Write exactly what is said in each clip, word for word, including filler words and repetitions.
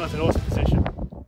guy's in an awesome position.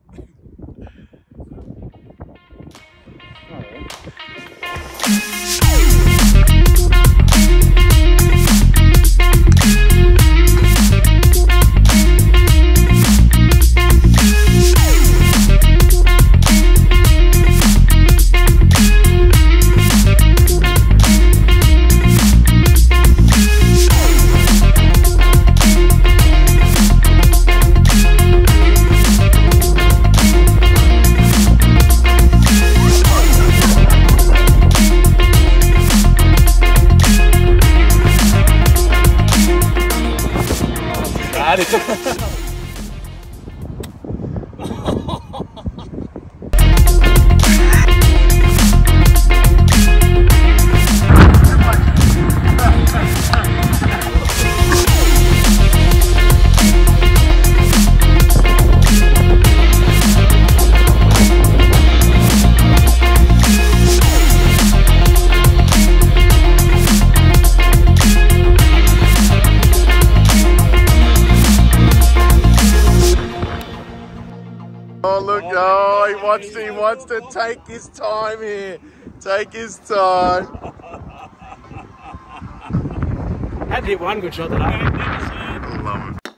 Oh look, oh he wants to, he wants to take his time here. Take his time. Had to hit one good shot today. I love it.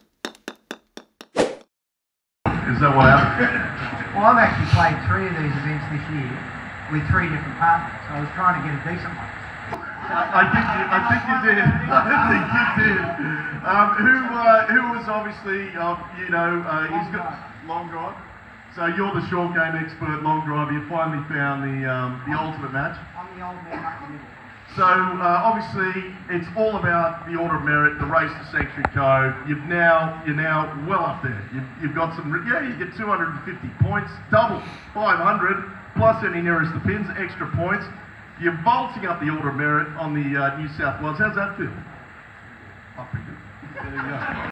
Is that what happened? Well, I've actually played three of these events this year with three different partners. So I was trying to get a decent one. I think you, I think you did. I think you did. Um, who uh, who was obviously, uh, you know, uh, he's got long drive. So you're the short game expert, long driver. You finally found the um, the ultimate match. I'm the old man up the middle. So uh, obviously it's all about the order of merit, the race to sanctuary code. You've now you're now well up there. You've, you've got some. Yeah, you get two hundred fifty points, double five hundred plus any nearest the pins, extra points. You're bolting up the order of merit on the uh, New South Wales. How's that feel? Oh, pretty good. There you go.